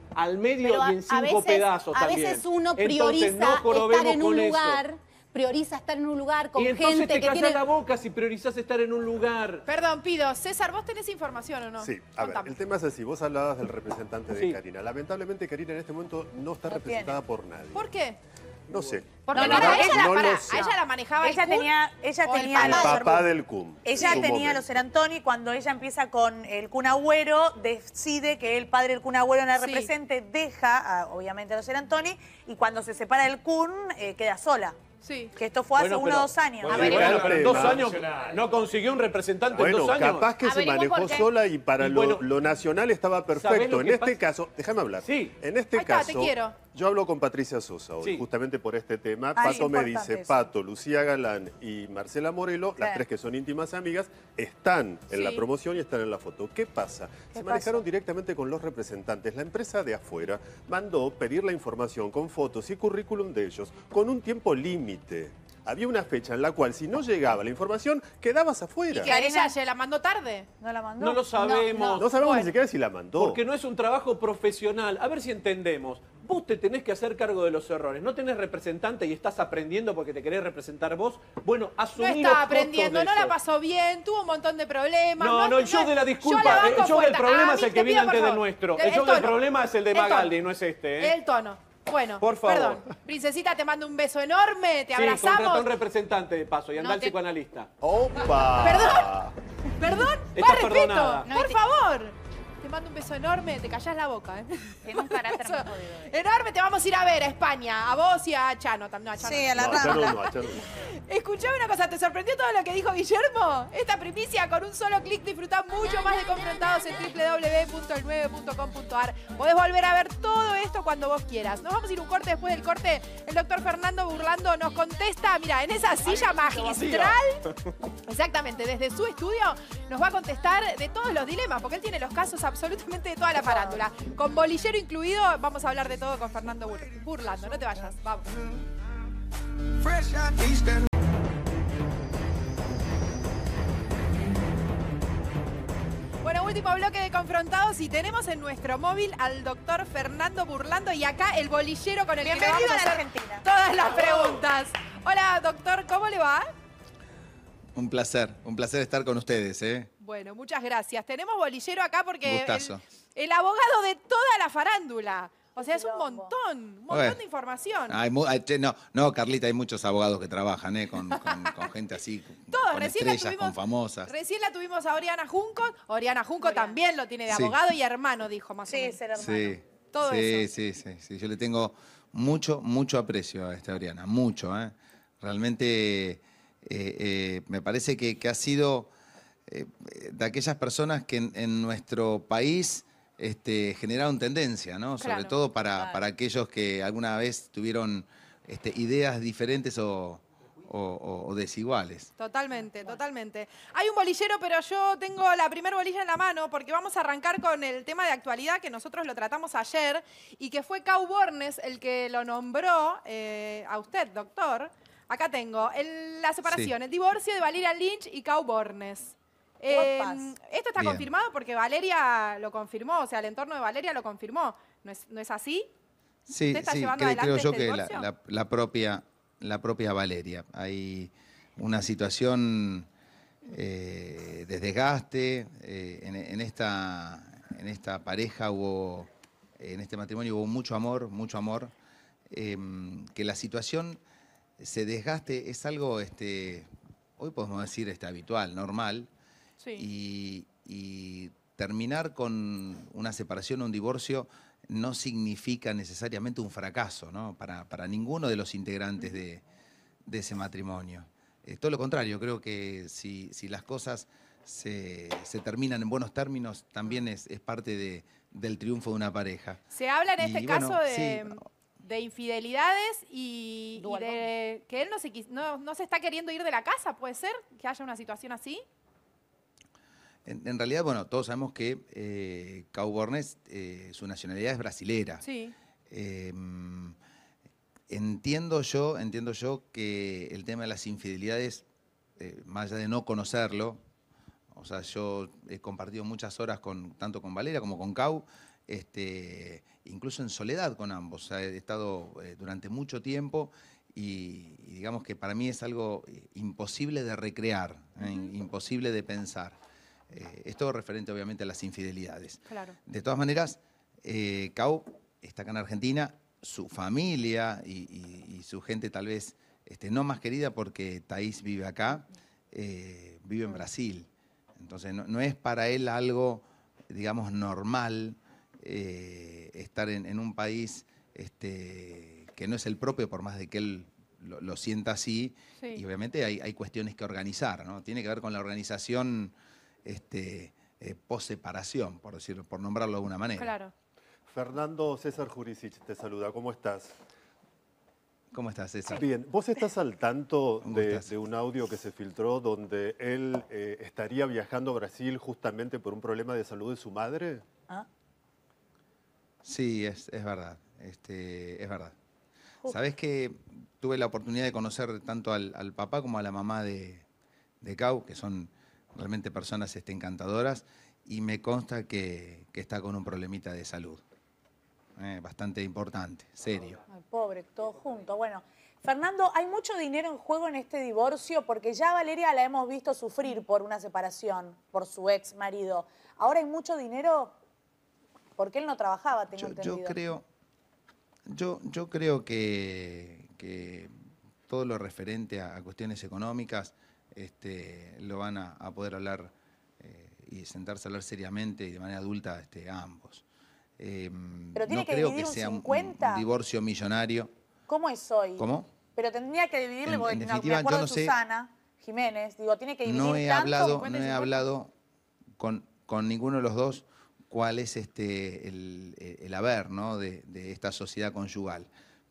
al medio Pero a, y en a cinco veces, pedazos a también. veces uno Entonces, prioriza no jorobemos estar en un con eso. lugar, prioriza estar en un lugar con Y entonces gente te que callás tiene... la boca si priorizás estar en un lugar. Perdón, pido. César, ¿vos tenés información o no? Sí, a ver, Contame. el tema es así. Vos hablabas del representante de Sí. Karina. Lamentablemente Karina en este momento no está representada por nadie. ¿Por qué? No sé. Porque No, no, para no, ella, la, no pará, lo sé. a ella la manejaba Ella el C U M tenía, ella o el tenía El los papá hermanos. del C U M. Ella en su tenía momento. los Serantoni, cuando ella empieza con el Kun Agüero, decide que el padre del Kun Agüero no la Sí. represente, deja a, obviamente a los Serantoni, y cuando se separa del Kun, eh, queda sola. Sí. Que esto fue hace Bueno, uno o pero- dos años. Bueno, A ver, bueno, pero en dos tema. años no consiguió un representante en Bueno, dos años. capaz que se Averigüe manejó por qué. sola y para Y lo, bueno, lo nacional estaba ¿sabés perfecto. lo En que este pasa? caso, déjame hablar. Sí. En este Ahí está, caso, te quiero. yo hablo con Patricia Sosa hoy, Sí. justamente por este tema. Ah, es Pato me importante dice, eso. Pato, Lucía Galán y Marcela Morelo, Claro. las tres que son íntimas amigas, están en Sí. la promoción y están en la foto. ¿Qué pasa? ¿Qué Se manejaron pasó? directamente con los representantes. La empresa de afuera mandó pedir la información con fotos y currículum de ellos con un tiempo límite. Había una fecha en la cual si no llegaba la información, quedabas afuera. ¿Y que a ella se la mandó tarde? ¿No la mandó? No lo sabemos. No sabemos Bueno. ni siquiera si la mandó. Porque no es un trabajo profesional. A ver si entendemos. Vos te tenés que hacer cargo de los errores. No tenés representante y estás aprendiendo porque te querés representar vos. Bueno, No asumí los estaba costos aprendiendo, de no la eso. pasó bien, tuvo un montón de problemas. No, no, el show de la disculpa, yo la banco el show del fuerte. problema A es mí el te que viene pido, por antes del favor. nuestro. El El show del tono. problema es el de El tono. Magaldi, no es este, ¿eh? El tono. Bueno, Por favor. perdón. Princesita, te mando un beso enorme, te Sí, contratá abrazamos. un representante de paso y anda No al te- psicoanalista. ¡Opa! Perdón, perdón, Estás más respeto, perdonada. por favor. Te mando un beso enorme, te callás la boca, ¿eh? Tiene un carácter muy Beso jodido. eh. enorme, te vamos a ir a ver a España, a vos y a Chano. tam- No, a Chano. Sí, no. a la No, a Chano Rambla. no, a Chano no. Escuchame una cosa, ¿te sorprendió todo lo que dijo Guillermo? Esta primicia, con un solo clic disfrutá mucho más de Confrontados en doble u doble u doble u punto el nueve punto com punto a r. Podés volver a ver todo esto cuando vos quieras. Nos vamos a ir un corte. Después del corte, el doctor Fernando Burlando nos contesta, mira, en esa silla magistral, exactamente, desde su estudio, nos va a contestar de todos los dilemas, porque él tiene los casos absolutamente de toda la farándula. Con bolillero incluido, vamos a hablar de todo con Fernando Bur- Burlando. No te vayas, vamos. Bueno, último bloque de Confrontados y tenemos en nuestro móvil al doctor Fernando Burlando y acá el bolillero con el que le Bienvenido vamos a a la hacer Argentina. todas las preguntas. Hola, doctor, ¿cómo le va? Un placer, un placer estar con ustedes, ¿eh? Bueno, muchas gracias. Tenemos bolillero acá porque el, Gustazo. el abogado de toda la farándula. O sea, es un Quilombo. montón, un montón Bueno. de información. Hay mu- hay- che, no, no, Carlita, hay muchos abogados que trabajan, ¿eh? Con, con- con gente así, Todos, con recién la estrellas, tuvimos- con famosas. Recién la tuvimos a Oriana Junco. Oriana Junco Oriana. también lo tiene de Sí. abogado y hermano, dijo más o Sí, menos. es el hermano. Sí, Todo sí, eso. sí, sí, sí. Yo le tengo mucho, mucho aprecio a esta Oriana, mucho, ¿eh? Realmente eh, eh, me parece que, que ha sido eh, de aquellas personas que en, en nuestro país este, generaron tendencia, ¿no? Sobre Claro, todo para, claro. para aquellos que alguna vez tuvieron este, ideas diferentes o, o- o- o desiguales. Totalmente, totalmente. Hay un bolillero, pero yo tengo la primer bolilla en la mano porque vamos a arrancar con el tema de actualidad que nosotros lo tratamos ayer y que fue Cau Bornes el que lo nombró eh, a usted, doctor. Acá tengo el- la separación, Sí. el divorcio de Valeria Lynch y Cau Bornes. Eh, Guapas. esto está Bien. confirmado porque Valeria lo confirmó, o sea, el entorno de Valeria lo confirmó. ¿No es, no es así? Sí, ¿Usted está sí, llevando cre- adelante creo yo este que la, divorcio? la- la propia, la propia Valeria. Hay una situación eh, de desgaste. eh, en, en esta, en esta pareja hubo, en este matrimonio hubo mucho amor, mucho amor. eh, que la situación se desgaste es algo, este, hoy podemos decir, este, habitual, normal. Sí. Y, y terminar con una separación o un divorcio no significa necesariamente un fracaso, ¿no? Para, para ninguno de los integrantes de, de ese matrimonio. Eh, todo lo contrario, creo que si, si las cosas se, se terminan en buenos términos, también es, es parte de, del triunfo de una pareja. Se habla en Y este bueno, caso de, sí. de infidelidades y, y Duelo. de que él no se, quis- no, no se está queriendo ir de la casa, ¿puede ser? Que haya una situación así. En, en realidad, bueno, todos sabemos que eh, Cau Bornes, eh, su nacionalidad es brasilera. Sí. Eh, entiendo yo, entiendo yo que el tema de las infidelidades, eh, más allá de no conocerlo, o sea, yo he compartido muchas horas con, tanto con Valeria como con Cau, este, incluso en soledad con ambos. O sea, he estado eh, durante mucho tiempo y, y digamos que para mí es algo imposible de recrear, ¿eh? Imposible de pensar. Eh, esto referente obviamente a las infidelidades. Claro. De todas maneras, eh, Cau está acá en Argentina, su familia y, y- y su gente tal vez este, no más querida porque Thaís vive acá, eh, vive en Brasil. Entonces no, no es para él algo, digamos, normal eh, estar en, en un país este, que no es el propio, por más de que él lo, lo sienta así. Sí. Y obviamente hay, hay cuestiones que organizar, ¿no? Tiene que ver con la organización este, eh, post-separación, por decirlo, por nombrarlo de alguna manera. Claro. Fernando César Jurisic te saluda, ¿cómo estás? ¿Cómo estás, César? Bien, ¿vos estás al tanto ¿Cómo de, estás? de un audio que se filtró donde él eh, estaría viajando a Brasil justamente por un problema de salud de su madre? Sí, es, es verdad. Este, es verdad. Sabés que tuve la oportunidad de conocer tanto al, al papá como a la mamá de, de Cau, que son realmente personas este, encantadoras, y me consta que, que está con un problemita de salud. Eh, bastante importante, serio. Ay, pobre, todo junto. Bueno, Fernando, ¿hay mucho dinero en juego en este divorcio? Porque ya a Valeria la hemos visto sufrir por una separación, por su ex marido. ¿Ahora hay mucho dinero? Porque él no trabajaba, tengo Yo, entendido. yo creo, yo, yo creo que, que todo lo referente a, a cuestiones económicas este, lo van a, a poder hablar eh, y sentarse a hablar seriamente y de manera adulta este, ambos. Eh, Pero tiene no que creo dividir que un sea un- cincuenta. un divorcio millonario. ¿Cómo es hoy? ¿Cómo? Pero tendría que dividirle, En- porque en no, definitiva, me acuerdo yo no de sé- Susana Jiménez, digo, tiene que dividir No he tanto, hablado, cincuenta y no he cincuenta. hablado con, con ninguno de los dos cuál es este el, el haber, ¿no? de, de esta sociedad conyugal.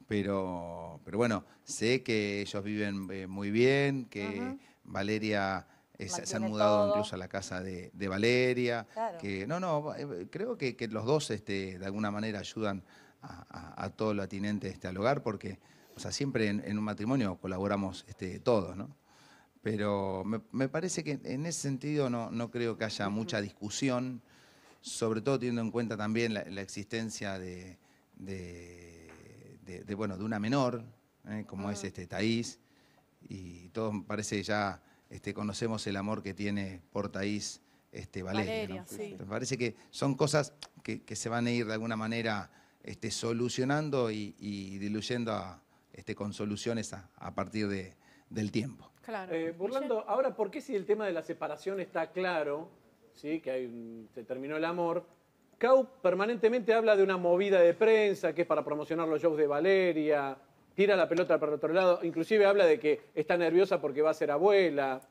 Pero, pero bueno, sé que ellos viven eh, muy bien, que Ujú. Valeria eh, se, se han Mantiene mudado todo. incluso a la casa de, de Valeria. Claro. Que no, no, eh, creo que, que los dos este, de alguna manera ayudan a, a- a todo lo atinente este, al hogar, porque o sea, siempre en, en un matrimonio colaboramos este, todos, ¿no? Pero me, me parece que en ese sentido no, no creo que haya mucha discusión, sobre todo teniendo en cuenta también la, la existencia de, de, de- de, bueno, de una menor, ¿eh? como es este, Thaís, y todos parece que ya este, conocemos el amor que tiene por Thaís este, Valeria. Valeria, ¿no? sí. Me parece que son cosas que, que se van a ir de alguna manera este, solucionando y, y diluyendo a, este, con soluciones a, a partir de, del tiempo. Claro. Eh, Burlando, ahora, ¿por qué si el tema de la separación está claro, ¿sí? que hay un- se terminó el amor, Cau permanentemente habla de una movida de prensa que es para promocionar los shows de Valeria, tira la pelota para el otro lado, inclusive habla de que está nerviosa porque va a ser abuela?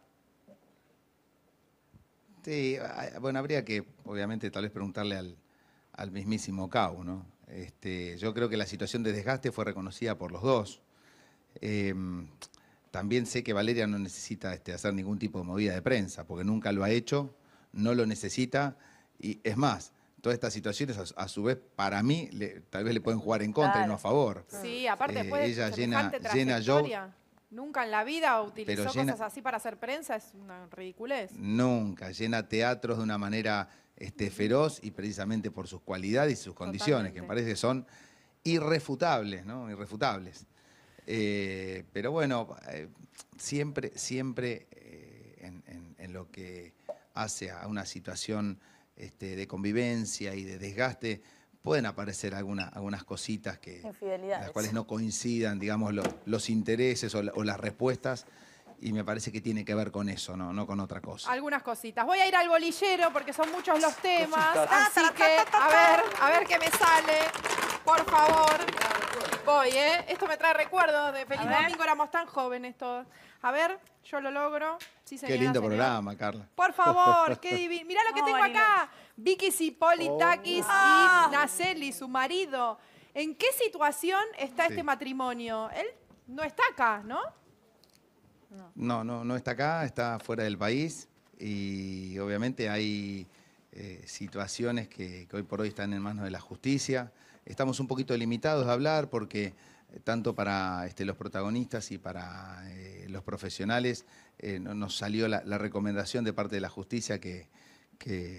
Sí, ah, bueno, habría que, obviamente, tal vez preguntarle al, al mismísimo Cau, ¿no? Este, yo creo que la situación de desgaste fue reconocida por los dos. Eh, también sé que Valeria no necesita este, hacer ningún tipo de movida de prensa, porque nunca lo ha hecho, no lo necesita, y es más, todas estas situaciones, a, a su vez, para mí, le- tal vez le pueden jugar en contra y no a favor. Sí, aparte Eh, después de ella semejante llena- llena show. trayectoria, nunca en la vida utilizó Pero llena- cosas así para hacer prensa, es una ridiculez. Nunca, llena teatros de una manera este, feroz y precisamente por sus cualidades y sus condiciones, que me parece que son irrefutables, ¿no? Irrefutables. Eh, pero bueno, eh, siempre, siempre eh, en, en- en lo que hace a una situación este, de convivencia y de desgaste, pueden aparecer alguna- algunas cositas que, Infidelidades. las cuales no coincidan, digamos, lo- los intereses o, la- o las respuestas, y me parece que tiene que ver con eso, no, no con otra cosa. Algunas cositas. Voy a ir al bolillero porque son muchos los temas. Cositas. Así que, a ver, a ver qué me sale. Por favor. Voy, ¿eh? Esto me trae recuerdos de Feliz A ver. Domingo, éramos tan jóvenes todos. A ver, yo lo logro. Sí, Qué señora, lindo señor. programa, Carla. Por favor, qué divino. Mirá lo que tengo acá. Vicky Cipolitakis y Naceli, su marido. ¿En qué situación está Sí. este matrimonio? Él no está acá, ¿no? No, no, no está acá, está fuera del país, y obviamente hay eh, situaciones que, que hoy por hoy están en manos de la justicia. Estamos un poquito limitados a hablar porque eh, tanto para este, los protagonistas y para eh, los profesionales eh, no- nos salió la, la recomendación de parte de la justicia que, que-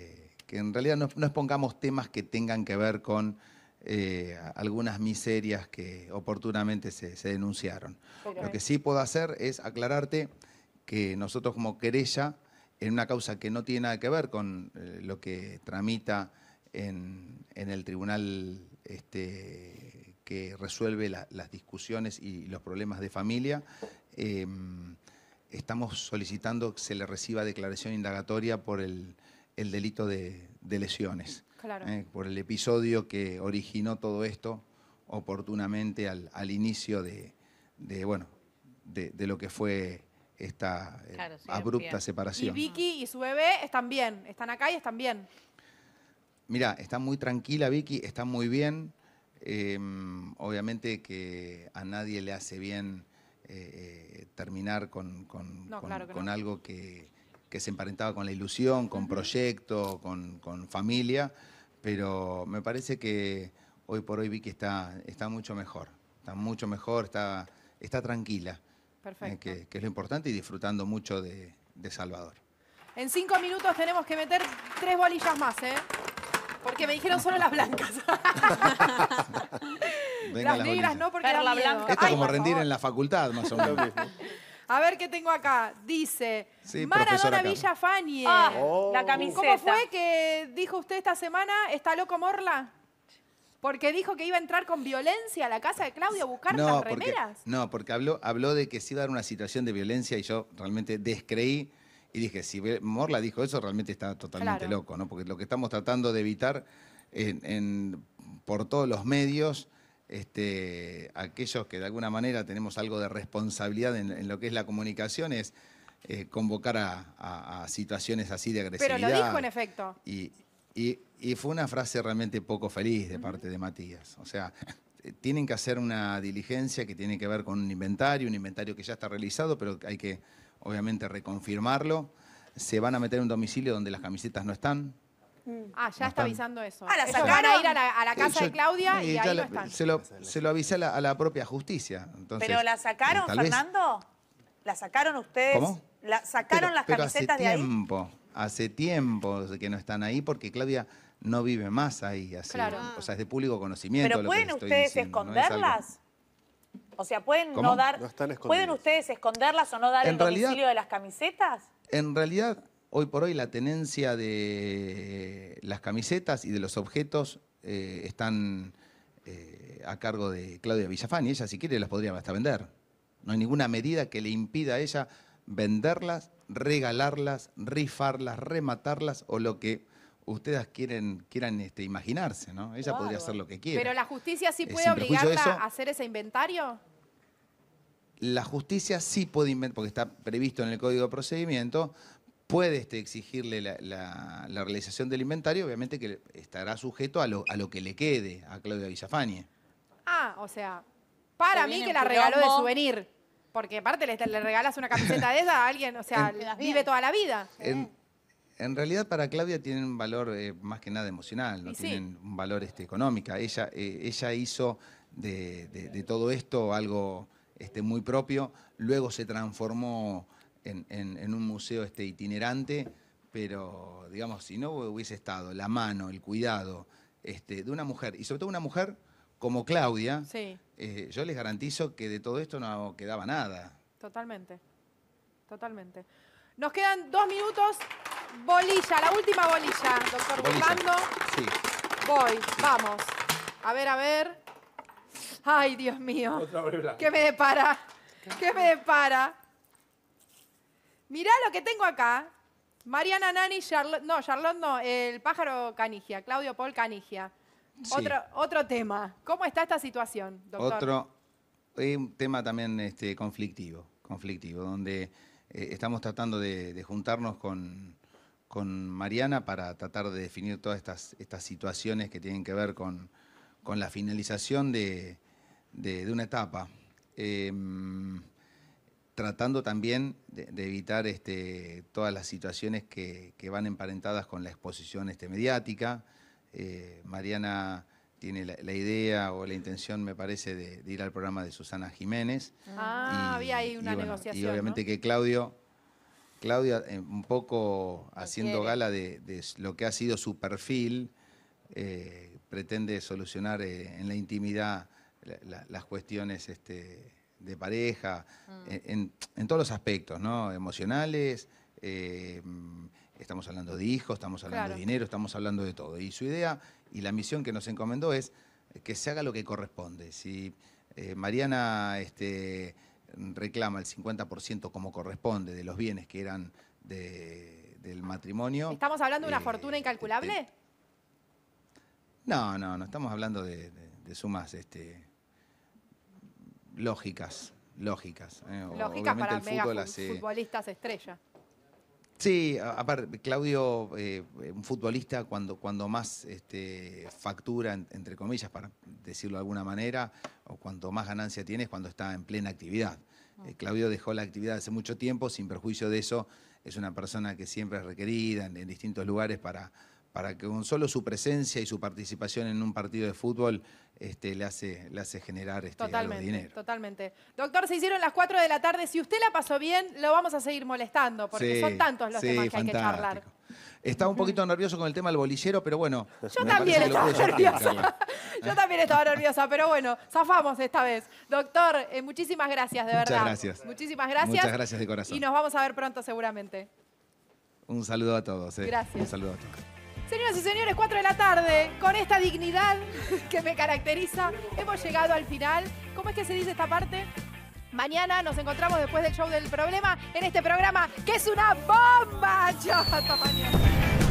que en realidad no, no expongamos temas que tengan que ver con eh, algunas miserias que oportunamente se, se denunciaron. Okay. Lo que sí puedo hacer es aclararte que nosotros como querella, en una causa que no tiene nada que ver con eh, lo que tramita en, en el tribunal este, que resuelve la, las discusiones y los problemas de familia, eh, estamos solicitando que se le reciba declaración indagatoria por el, el delito de, de lesiones, Claro. eh, por el episodio que originó todo esto oportunamente al, al inicio de, de, bueno, de, de lo que fue esta eh, Claro, sí, abrupta bien. Y separación. Vicky y su bebé están bien, están acá y están bien. Mira, está muy tranquila Vicky, está muy bien. Eh, obviamente que a nadie le hace bien eh, terminar con, con- No, con- claro que con no. algo que, que se emparentaba con la ilusión, con proyecto, con, con familia, pero me parece que hoy por hoy Vicky está, está mucho mejor, está mucho mejor, está, está tranquila, Perfecto. eh, que, que es lo importante, y disfrutando mucho de, de Salvador. En cinco minutos tenemos que meter tres bolillas más, ¿eh? Porque me dijeron solo las blancas. Venga, las las negras bolillas. no, porque dan Perla miedo. blanca. Esto es Ay, como por rendir favor. en la facultad, más o menos. A ver qué tengo acá. Dice Sí, Maradona profesora Carmen. Villafañe. Ah, Oh. la camiseta. ¿Cómo fue que dijo usted esta semana? ¿Está loco Morla? Porque dijo que iba a entrar con violencia a la casa de Claudio a buscar las porque, remeras. no, porque habló, habló de que se iba a dar una situación de violencia y yo realmente descreí y dije, si Morla dijo eso, realmente está totalmente Claro. loco, ¿no? Porque lo que estamos tratando de evitar en- en- por todos los medios, este, aquellos que de alguna manera tenemos algo de responsabilidad en, en lo que es la comunicación, es eh, convocar a, a- a situaciones así de Pero agresividad. lo dijo en efecto. Y, y- y fue una frase realmente poco feliz de parte de Matías. O sea, eh, tienen que hacer una diligencia que tiene que ver con un inventario, un inventario que ya está realizado, pero hay que obviamente reconfirmarlo. Se van a meter en un domicilio donde las camisetas no están. Ah, ya está avisando eso. Ah, ¿la Ellos van sacaron? a ir a la, a la casa Yo- de Claudia eh, y ya ahí la- no están. Se lo, se lo avisé a la, a la propia justicia. Entonces, ¿Pero la sacaron, eh, tal vez- Fernando? ¿La sacaron ustedes? ¿Cómo? ¿La sacaron Pero- las pero camisetas hace de ahí? tiempo, hace tiempo que no están ahí porque Claudia no vive más ahí. Hace, Claro. O sea, es de público conocimiento. ¿Pero lo que pueden estoy ustedes diciendo, no es algo- esconderlas? O sea, ¿pueden ¿Cómo? no dar... No están ¿Pueden ustedes esconderlas o no dar En el realidad- domicilio de las camisetas? En realidad, hoy por hoy la tenencia de las camisetas y de los objetos eh, están eh, a cargo de Claudia Villafañe. Ella, si quiere, las podría hasta vender. No hay ninguna medida que le impida a ella venderlas, regalarlas, rifarlas, rematarlas o lo que ustedes quieren, quieran este, imaginarse, ¿no? Ella podría hacer lo que quiera. Pero la justicia sí Eh, puede sin perjuicio de obligarla eso- a hacer ese inventario. La justicia sí puede inventar, porque está previsto en el Código de Procedimiento, puede este, exigirle la, la- la realización del inventario, obviamente que estará sujeto a lo, a lo que le quede a Claudia Villafañe. Ah, o sea, para Se mí viene que un la regaló de quilombo. souvenir. Porque aparte le, le regalas una camiseta de esa a alguien, o sea, En- vive toda la vida. En, en realidad para Claudia tienen un valor eh, más que nada emocional, no Y sí. tienen un valor este, económico. Ella, eh, ella hizo de, de- de todo esto algo este, muy propio, luego se transformó en, en- en un museo este, itinerante, pero digamos, si no hubiese estado la mano, el cuidado este, de una mujer, y sobre todo una mujer como Claudia, Sí, eh, yo les garantizo que de todo esto no quedaba nada. totalmente. Totalmente. Nos quedan dos minutos. Bolilla, la última bolilla, doctor Bolilla. Burlando. Sí. Voy, vamos. A ver, a ver. Ay, Dios mío. Otra vez blanca. ¿Qué me depara? ¿Qué me depara? Mirá lo que tengo acá. Mariana Nani, Charlotte, no, Charlotte no, el pájaro Canigia, Claudio Paul Canigia. Sí. Otro, otro tema. ¿Cómo está esta situación, doctor? Otro, eh, un tema también este, conflictivo, conflictivo, donde eh, estamos tratando de, de juntarnos con, con Mariana para tratar de definir todas estas, estas situaciones que tienen que ver con, con la finalización de, de- de una etapa. Eh, tratando también de, de evitar este, todas las situaciones que, que van emparentadas con la exposición este, mediática. Eh, Mariana tiene la, la idea o la intención, me parece, de, de ir al programa de Susana Jiménez. Ah, Y- había ahí una y bueno, negociación. Y obviamente ¿no? que Claudio, Claudia, eh, un poco haciendo quiere. gala de, de lo que ha sido su perfil, eh, pretende solucionar eh, en la intimidad la- la- las cuestiones este, de pareja, Mm. en, en- en todos los aspectos, ¿no? Emocionales, eh, mm, estamos hablando de hijos, estamos hablando Claro. de dinero, estamos hablando de todo. Y su idea y la misión que nos encomendó es que se haga lo que corresponde. Si eh, Mariana este, reclama el cincuenta por ciento como corresponde de los bienes que eran de- del matrimonio... ¿Estamos hablando de una eh, fortuna incalculable? No, no, no estamos hablando de, de- de sumas este, lógicas, lógicas. ¿eh? O- Lógicas obviamente para el mega fútbol fu- hace- futbolistas estrella. Sí, a- aparte, Claudio, eh, un futbolista cuando, cuando más este, factura, en- entre comillas, para decirlo de alguna manera, o cuanto más ganancia tiene es cuando está en plena actividad. Eh, Claudio dejó la actividad hace mucho tiempo, sin perjuicio de eso, es una persona que siempre es requerida en, en distintos lugares para, para que con solo su presencia y su participación en un partido de fútbol este, le, hace, le hace generar este, algo de Totalmente, dinero. totalmente. Doctor, se hicieron las cuatro de la tarde. Si usted la pasó bien, lo vamos a seguir molestando, porque Sí, son tantos los sí, temas que hay que fantástico. charlar. Estaba un poquito nervioso con el tema del bolillero, pero bueno. Yo me también parece que lo estaba pude sortear, nerviosa. Carla. Yo también estaba nerviosa, pero bueno, zafamos esta vez. Doctor, eh, muchísimas gracias, de Muchas verdad. gracias. Muchísimas gracias. Muchas gracias de corazón. Y nos vamos a ver pronto seguramente. Un saludo a todos. eh. Gracias. Un saludo a todos. Señoras y señores, cuatro de la tarde, con esta dignidad que me caracteriza, hemos llegado al final. ¿Cómo es que se dice esta parte? Mañana nos encontramos después del show del problema en este programa que es una bomba. Chao, hasta mañana.